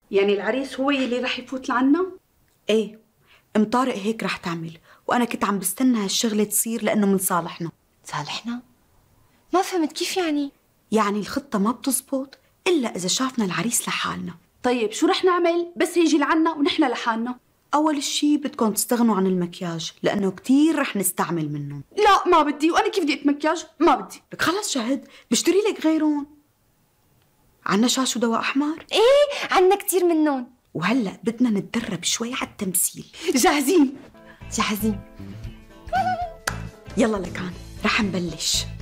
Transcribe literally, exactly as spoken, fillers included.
يعني العريس هو اللي رح يفوت لعنا؟ ايه، ام طارق هيك رح تعمل، وانا كنت عم بستنى هالشغله تصير لانه من صالحنا. صالحنا؟ ما فهمت كيف يعني؟ يعني الخطه ما بتزبط الا اذا شافنا العريس لحالنا. طيب شو رح نعمل بس يجي لعنا ونحن لحالنا؟ اول شي بدكم تستغنوا عن المكياج لانه كتير رح نستعمل منهم. لا ما بدي، وانا كيف بدي اتمكياج؟ ما بدي. لك خلص شهد، بشتري لك غيرهم. عنا شاش ودواء احمر؟ ايه عنا كتير منهم. وهلا بدنا نتدرب شوي على التمثيل. جاهزين؟ جاهزين. يلا لكان رح نبلش.